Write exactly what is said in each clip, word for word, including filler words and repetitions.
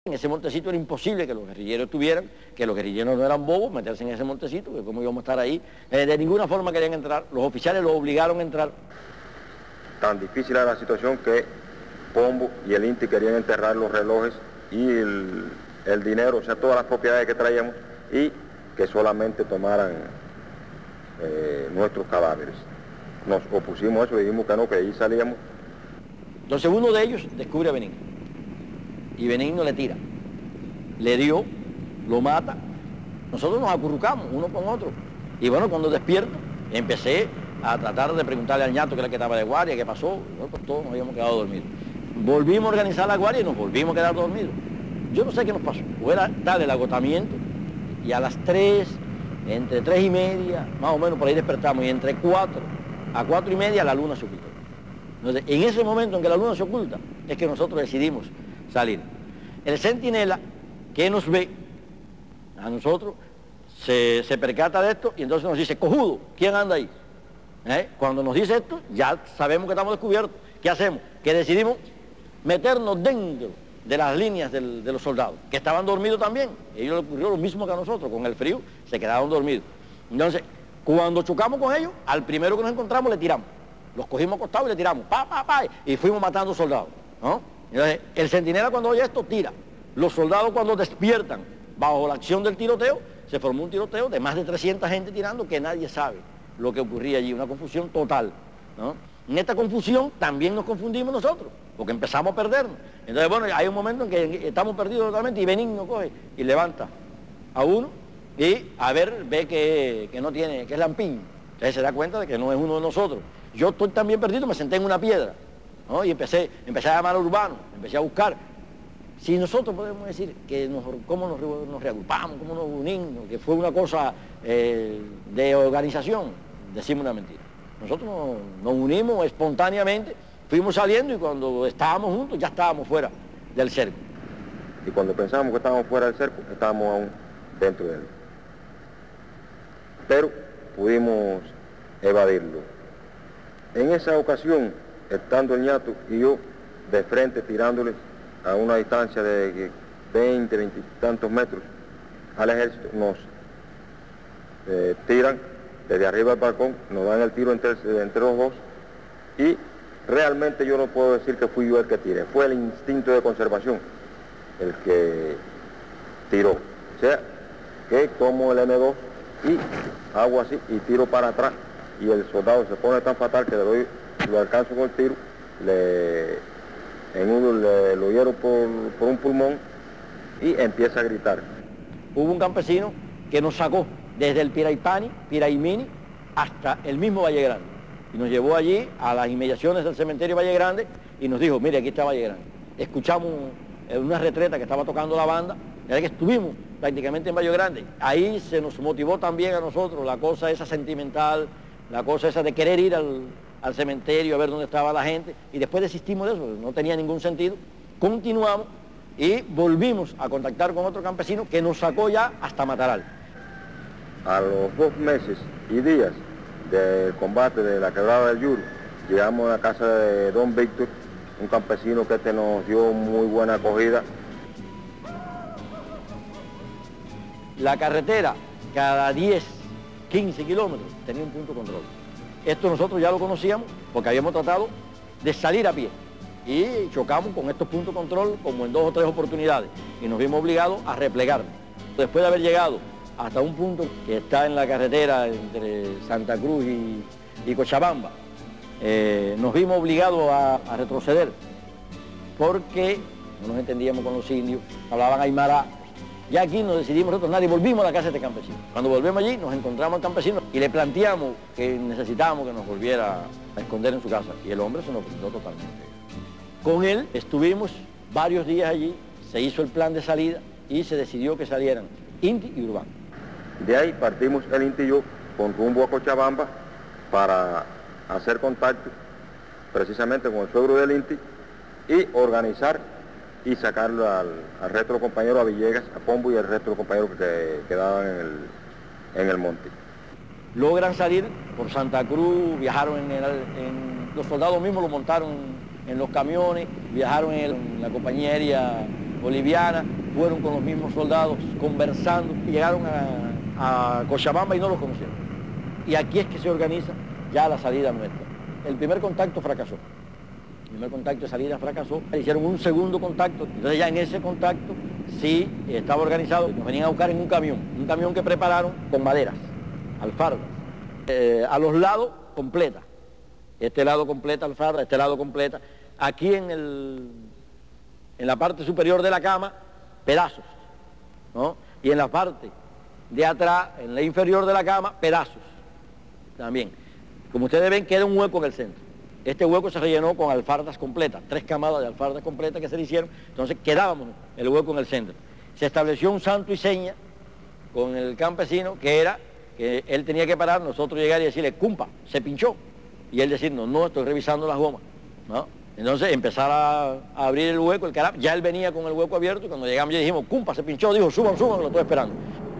En ese montecito era imposible que los guerrilleros estuvieran, que los guerrilleros no eran bobos, meterse en ese montecito, que cómo íbamos a estar ahí. Eh, de ninguna forma querían entrar, los oficiales los obligaron a entrar. Tan difícil era la situación que Pombo y el INTI querían enterrar los relojes y el, el dinero, o sea, todas las propiedades que traíamos, y que solamente tomaran eh, nuestros cadáveres. Nos opusimos a eso, dijimos que no, que ahí salíamos. Entonces uno de ellos descubre a Benigno. Y Benigno le tira, le dio, lo mata, nosotros nos acurrucamos uno con otro. Y bueno, cuando despierto, empecé a tratar de preguntarle al ñato, que era el que estaba de guardia, qué pasó. Y bueno, pues todos nos habíamos quedado dormidos. Volvimos a organizar la guardia y nos volvimos a quedar dormidos. Yo no sé qué nos pasó, o era tal el agotamiento, y a las tres, entre tres y media, más o menos por ahí despertamos, y entre cuatro a cuatro y media la luna se ocultó. Entonces, en ese momento en que la luna se oculta, es que nosotros decidimos salir. El centinela que nos ve a nosotros se, se percata de esto y entonces nos dice: cojudo, ¿quién anda ahí? ¿Eh? Cuando nos dice esto, ya sabemos que estamos descubiertos. ¿Qué hacemos? Que decidimos meternos dentro de las líneas del, de los soldados, que estaban dormidos también. A ellos les ocurrió lo mismo que a nosotros, con el frío se quedaron dormidos. Entonces, cuando chocamos con ellos, al primero que nos encontramos le tiramos. Los cogimos acostados y le tiramos, pa, pa, pa, y fuimos matando soldados, ¿no? Entonces, el centinela cuando oye esto tira. Los soldados cuando despiertan bajo la acción del tiroteo, se formó un tiroteo de más de trescientas gente tirando que nadie sabe lo que ocurría allí, una confusión total, ¿no? En esta confusión también nos confundimos nosotros, porque empezamos a perdernos. Entonces, bueno, hay un momento en que estamos perdidos totalmente y Benigno coge y levanta a uno y a ver, ve que, que no tiene, que es lampiño. Entonces se da cuenta de que no es uno de nosotros. Yo estoy también perdido, me senté en una piedra, ¿no? Y empecé, empecé a llamar a Urbano, empecé a buscar. Si nosotros podemos decir que nos, cómo nos, nos reagrupamos, cómo nos unimos, que fue una cosa eh, de organización, decimos una mentira. Nosotros nos, nos unimos espontáneamente, fuimos saliendo y cuando estábamos juntos ya estábamos fuera del cerco. Y cuando pensábamos que estábamos fuera del cerco, estábamos aún dentro de él. Pero pudimos evadirlo. En esa ocasión, estando el ñato y yo de frente tirándoles a una distancia de veinte, veinte y tantos metros al ejército, nos eh, tiran desde arriba del balcón, nos dan el tiro entre, entre los dos, y realmente yo no puedo decir que fui yo el que tiré, fue el instinto de conservación el que tiró. O sea, que tomo el eme dos y hago así y tiro para atrás, y el soldado se pone tan fatal que le doy, lo alcanzo con el tiro, le, en uno le, lo hiero por, por un pulmón y empieza a gritar. Hubo un campesino que nos sacó desde el Piraipani, Piraimini, hasta el mismo Valle Grande, y nos llevó allí a las inmediaciones del cementerio Valle Grande y nos dijo: mire, aquí está Valle Grande. Escuchamos una retreta que estaba tocando la banda, ya que estuvimos prácticamente en Valle Grande. Ahí se nos motivó también a nosotros la cosa esa sentimental, la cosa esa de querer ir al, al cementerio a ver dónde estaba la gente, y después desistimos de eso, no tenía ningún sentido. Continuamos y volvimos a contactar con otro campesino que nos sacó ya hasta Mataral. A los dos meses y días del combate de la Quebrada del Yuro, llegamos a la casa de don Víctor, un campesino que este nos dio muy buena acogida. La carretera, cada diez, quince kilómetros, tenía un punto de control. Esto nosotros ya lo conocíamos porque habíamos tratado de salir a pie y chocamos con estos puntos de control como en dos o tres oportunidades y nos vimos obligados a replegarnos. Después de haber llegado hasta un punto que está en la carretera entre Santa Cruz y, y Cochabamba, eh, nos vimos obligados a, a retroceder porque no nos entendíamos con los indios, hablaban aymara. Ya aquí nos decidimos retornar y volvimos a la casa de este campesino. Cuando volvemos allí nos encontramos al campesino y le planteamos que necesitábamos que nos volviera a esconder en su casa, y el hombre se nos brindó totalmente. Con él estuvimos varios días allí, se hizo el plan de salida y se decidió que salieran INTI y Urbano. De ahí partimos el INTI y yo con rumbo a Cochabamba para hacer contacto precisamente con el suegro del INTI y organizar y sacarlo al, al resto de los compañeros, a Villegas, a Pombo y al resto de los compañeros que quedaban en el, en el monte. Logran salir por Santa Cruz, viajaron en, el, en los soldados mismos lo montaron en los camiones, viajaron en, el, en la compañía aérea boliviana, fueron con los mismos soldados conversando, y llegaron a, a Cochabamba y no los conocieron. Y aquí es que se organiza ya la salida nuestra. El primer contacto fracasó. El primer contacto de salida fracasó. Hicieron un segundo contacto. Entonces ya en ese contacto sí estaba organizado. Nos venían a buscar en un camión. Un camión que prepararon con maderas, alfardas. Eh, a los lados completa. Este lado completa alfarda, este lado completa. Aquí en, el, en la parte superior de la cama, pedazos, ¿no? Y en la parte de atrás, en la inferior de la cama, pedazos también. Como ustedes ven, queda un hueco en el centro. Este hueco se rellenó con alfardas completas, tres camadas de alfardas completas que se le hicieron, entonces quedábamos el hueco en el centro. Se estableció un santo y seña con el campesino, que era que él tenía que parar, nosotros llegar y decirle, cumpa, se pinchó. Y él decirnos, no, estoy revisando las gomas, ¿no? Entonces empezar a, a abrir el hueco, el carap, ya él venía con el hueco abierto, y cuando llegamos ya dijimos, cumpa, se pinchó, dijo, suban, suban, que lo estoy esperando.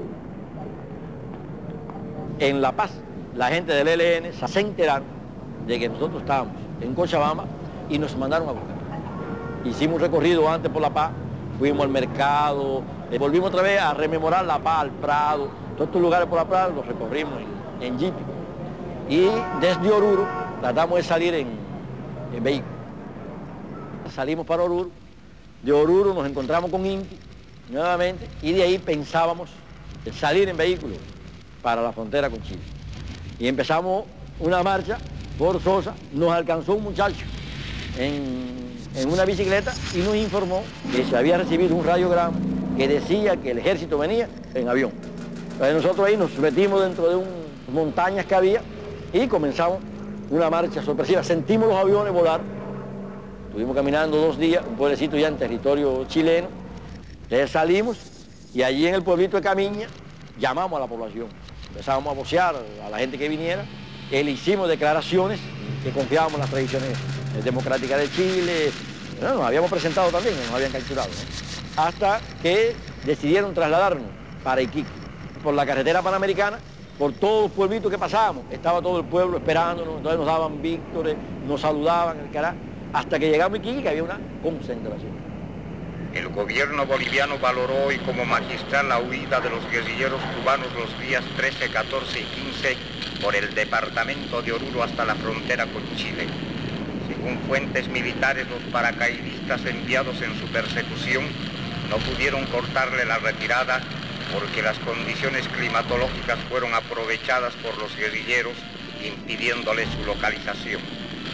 En La Paz, la gente del E L N se enteraron de que nosotros estábamos en Cochabamba y nos mandaron a buscar. Hicimos un recorrido antes por La Paz, fuimos al mercado, eh, volvimos otra vez a rememorar La Paz, al Prado, todos estos lugares por La Paz los recorrimos en, en jeep. Y desde Oruro tratamos de salir en, en vehículo. Salimos para Oruro, de Oruro nos encontramos con Inti nuevamente y de ahí pensábamos salir en vehículo para la frontera con Chile. Y empezamos una marcha forzosa, nos alcanzó un muchacho en, en una bicicleta y nos informó que se había recibido un radiograma que decía que el ejército venía en avión. Entonces nosotros ahí nos metimos dentro de unas montañas que había y comenzamos una marcha sorpresiva. Sentimos los aviones volar. Estuvimos caminando dos días, un pueblecito ya en territorio chileno. Entonces salimos y allí en el pueblito de Camiña llamamos a la población. Empezamos a vocear a la gente que viniera. Le hicimos declaraciones que confiábamos en las tradiciones democráticas de Chile. Bueno, nos habíamos presentado también, nos habían capturado, ¿no? Hasta que decidieron trasladarnos para Iquique. Por la carretera panamericana, por todos los pueblitos que pasábamos, estaba todo el pueblo esperándonos, entonces nos daban víctores, nos saludaban, el cará, hasta que llegamos a Iquique, que había una concentración. El gobierno boliviano valoró hoy como magistral la huida de los guerrilleros cubanos los días trece, catorce y quince por el departamento de Oruro hasta la frontera con Chile. Según fuentes militares, los paracaidistas enviados en su persecución no pudieron cortarle la retirada porque las condiciones climatológicas fueron aprovechadas por los guerrilleros, impidiéndole su localización.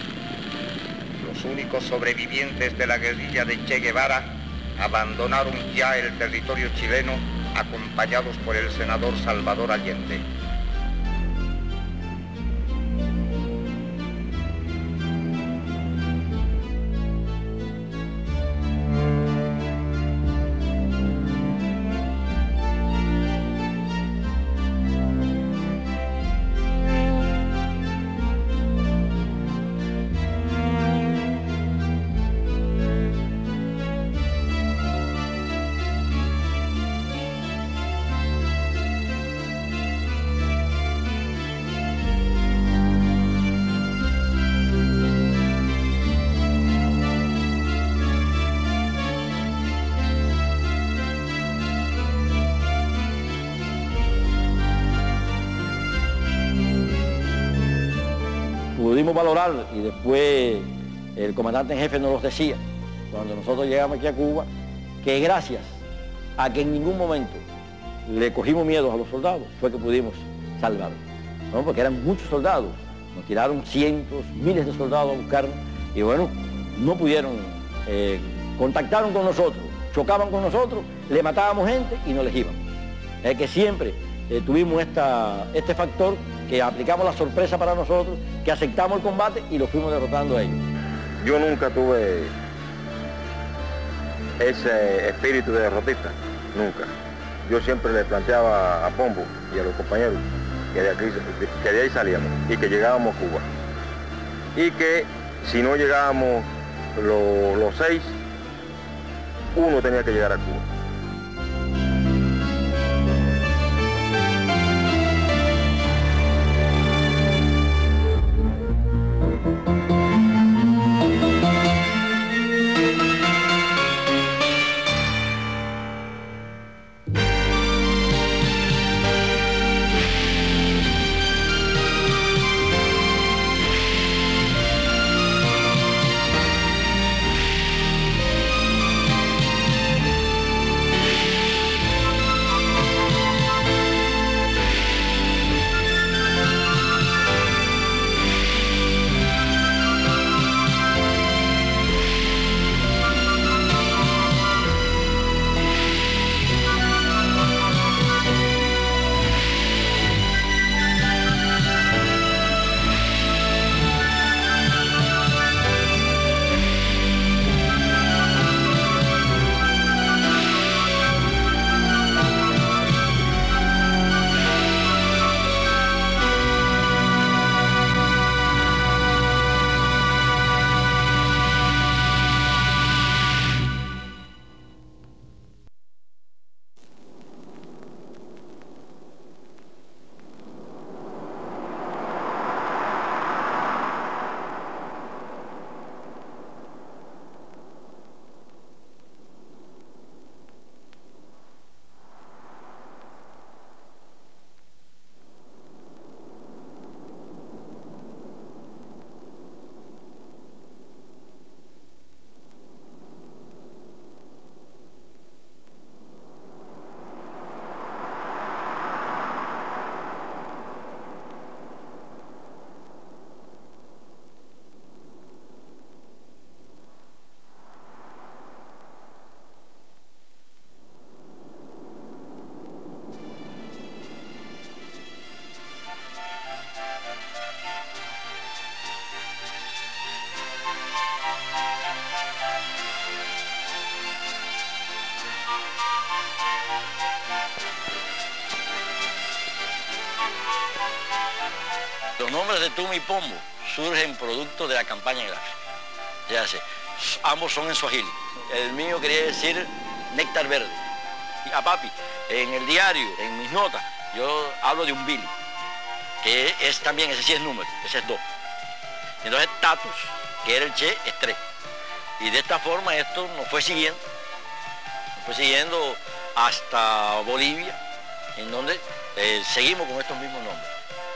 Los únicos sobrevivientes de la guerrilla de Che Guevara abandonaron ya el territorio chileno, acompañados por el senador Salvador Allende. Pudimos valorar, y después el comandante en jefe nos los decía, cuando nosotros llegamos aquí a Cuba, que gracias a que en ningún momento le cogimos miedo a los soldados, fue que pudimos salvarlos, ¿no? Porque eran muchos soldados, nos tiraron cientos, miles de soldados a buscarnos, y bueno, no pudieron, eh, contactaron con nosotros, chocaban con nosotros, le matábamos gente y no les íbamos. Es que siempre eh, tuvimos esta, este factor, que aplicamos la sorpresa para nosotros, que aceptamos el combate y lo fuimos derrotando a ellos. Yo nunca tuve ese espíritu de derrotista, nunca. Yo siempre le planteaba a Pombo y a los compañeros que de, aquí, que de ahí salíamos y que llegábamos a Cuba. Y que si no llegábamos lo, los seis, uno tenía que llegar a Cuba. Los nombres de Tuma y Pombo surgen producto de la campaña gráfica. Ya sé, ambos son en suajili. El mío quería decir néctar verde. Y a papi, en el diario, en mis notas, yo hablo de un bili, que es también, ese sí es número, ese es dos. Entonces Tatus, que era el Che, es tres. Y de esta forma esto nos fue siguiendo, nos fue siguiendo hasta Bolivia, en donde eh, seguimos con estos mismos nombres.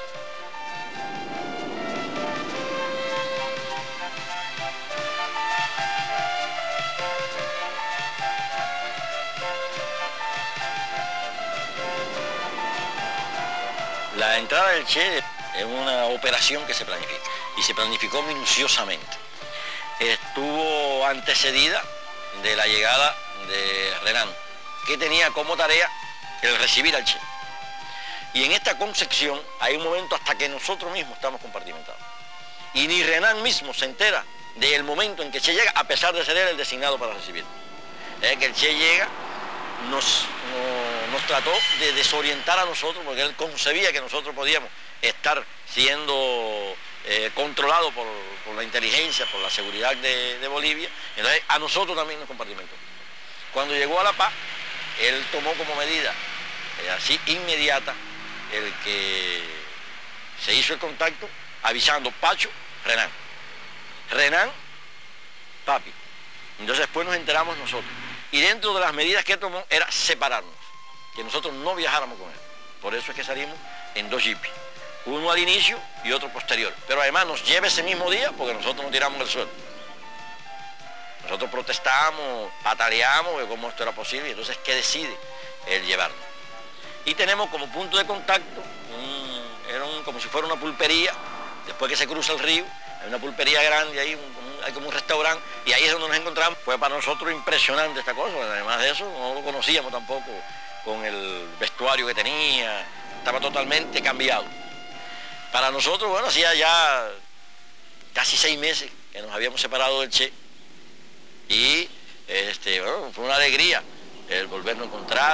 La entrada del Che es una operación que se planifica y se planificó minuciosamente. Estuvo antecedida de la llegada de Renan, que tenía como tarea el recibir al Che. Y en esta concepción hay un momento hasta que nosotros mismos estamos compartimentados. Y ni Renan mismo se entera del momento en que Che llega, a pesar de ser él el designado para recibirlo. Es que el Che llega, nos, nos, nos trató de desorientar a nosotros, porque él concebía que nosotros podíamos estar siendo eh, controlados por, por la inteligencia, por la seguridad de, de Bolivia. Entonces a nosotros también nos compartimentó. Cuando llegó a La Paz, él tomó como medida, eh, así inmediata, el que se hizo el contacto avisando Pacho, Renan. Renan, papi. Entonces después nos enteramos nosotros. Y dentro de las medidas que tomó era separarnos, que nosotros no viajáramos con él. Por eso es que salimos en dos jipis, uno al inicio y otro posterior. Pero además nos lleva ese mismo día porque nosotros nos tiramos del suelo. Nosotros protestamos, pataleamos de cómo esto era posible, y entonces ¿qué decide? El llevarnos. Y tenemos como punto de contacto, un, era un, como si fuera una pulpería, después que se cruza el río, hay una pulpería grande ahí, un, un, hay como un restaurante, y ahí es donde nos encontramos. Fue para nosotros impresionante esta cosa, además de eso no lo conocíamos tampoco, con el vestuario que tenía, estaba totalmente cambiado. Para nosotros, bueno, hacía ya casi seis meses que nos habíamos separado del Che, y este, bueno, fue una alegría el volvernos a encontrar.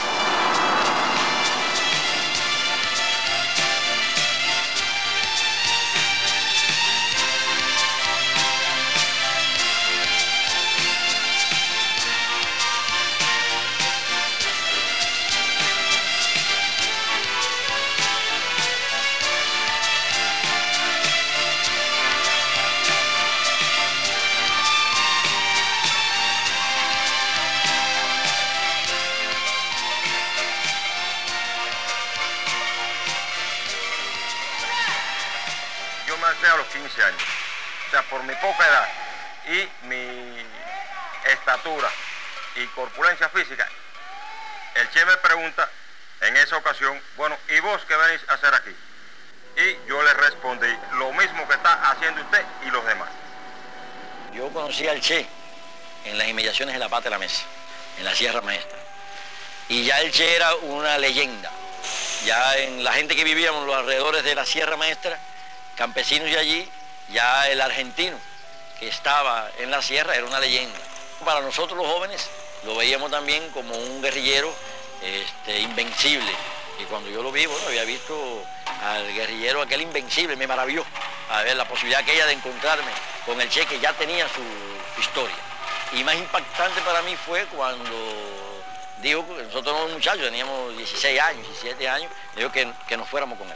A los quince años, o sea, por mi poca edad y mi estatura y corpulencia física, el Che me pregunta en esa ocasión, bueno, ¿y vos qué venís a hacer aquí? Y yo le respondí, lo mismo que está haciendo usted y los demás. Yo conocí al Che en las inmediaciones de La Paz de la Mesa, en la Sierra Maestra, y ya el Che era una leyenda. Ya en la gente que vivíamos en los alrededores de la Sierra Maestra, campesinos de allí, ya el argentino que estaba en la sierra era una leyenda. Para nosotros los jóvenes lo veíamos también como un guerrillero este, invencible. Y cuando yo lo vi, bueno, había visto al guerrillero aquel invencible, me maravilló a ver la posibilidad aquella de encontrarme con el Che, que ya tenía su historia. Y más impactante para mí fue cuando dijo que nosotros los muchachos teníamos dieciséis años, diecisiete años, dijo que, que nos fuéramos con él.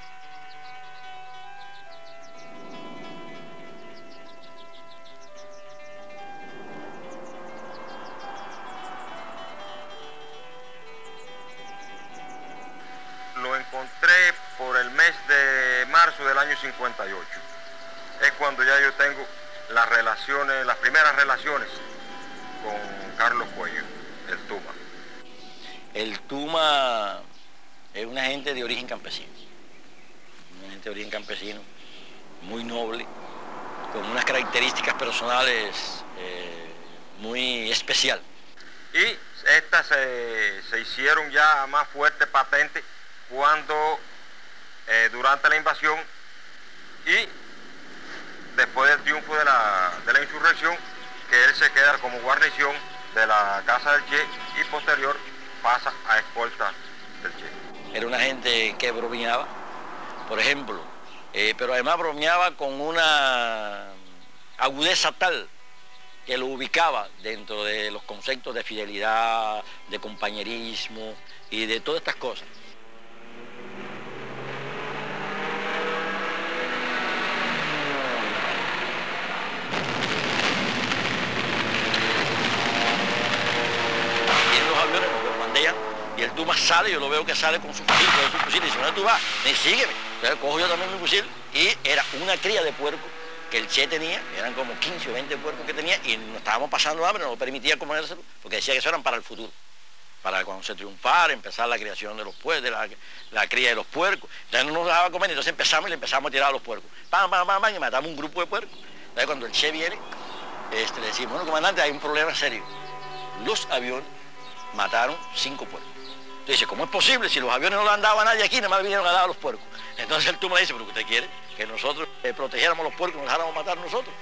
Lo encontré por el mes de marzo del año cincuenta y ocho. Es cuando ya yo tengo las relaciones, las primeras relaciones con Carlos Cuello, el Tuma. El Tuma es una gente de origen campesino, una gente de origen campesino, muy noble, con unas características personales eh, muy especial. Y estas se, se hicieron ya más fuertes, patentes, cuando eh, durante la invasión y después del triunfo de la, de la insurrección, que él se queda como guarnición de la casa del Che y posterior pasa a escolta del Che. Era una gente que bromeaba. Por ejemplo, eh, pero además bromeaba con una agudeza tal que lo ubicaba dentro de los conceptos de fidelidad, de compañerismo y de todas estas cosas. Vienen los aviones, nos bombardean, y el Tuma sale, yo lo veo que sale con su fusil, con su fusil, y dice, ¿dónde tú vas? Me dice, sígueme. Entonces cojo yo también mi fusil, y era una cría de puerco que el Che tenía, eran como quince o veinte puercos que tenía, y nos estábamos pasando hambre, no nos permitía comérselo, porque decía que eso eran para el futuro, para cuando se triunfara, empezar la creación de los puercos, la, la cría de los puercos. Entonces no nos dejaba comer, entonces empezamos y le empezamos a tirar a los puercos. Pam, pam, pam, pam, y matamos un grupo de puercos. Entonces cuando el Che viene, este, le decimos, bueno, comandante, hay un problema serio. Los aviones mataron cinco puercos. Entonces dice, ¿cómo es posible? Si los aviones no le han dado a nadie aquí, nada más vinieron a dar a los puercos. Entonces el Tuma le dice, ¿pero usted quiere que nosotros eh, protegiéramos los puercos y nos dejáramos matar nosotros?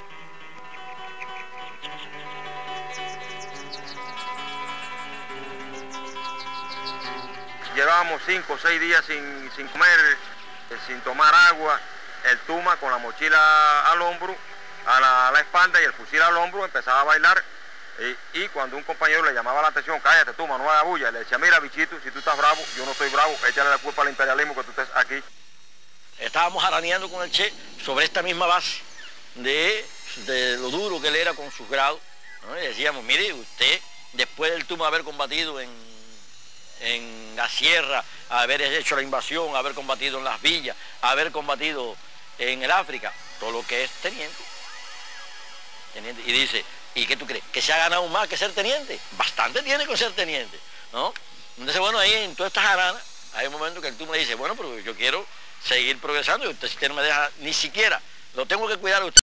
Llevábamos cinco o seis días sin, sin comer, eh, sin tomar agua. El Tuma con la mochila al hombro, a la, a la espalda y el fusil al hombro empezaba a bailar. Y, y cuando un compañero le llamaba la atención, cállate Tuma, no hagas bulla, le decía, mira bichito, si tú estás bravo, yo no estoy bravo, échale la culpa al imperialismo que tú estés aquí. Estábamos arañando con el Che sobre esta misma base de, de lo duro que él era con sus grados, ¿no? Y decíamos, mire, usted, después del Tuma haber combatido en, en la sierra, haber hecho la invasión, haber combatido en las villas, haber combatido en el África, todo lo que es teniente. teniente. Y dice, ¿y qué tú crees? ¿Que se ha ganado más que ser teniente? Bastante tiene con ser teniente, ¿no? Entonces, bueno, ahí en todas estas aranas, hay un momento que el Tuma le dice, bueno, pero yo quiero seguir progresando y usted, si usted no me deja ni siquiera, lo tengo que cuidar a usted.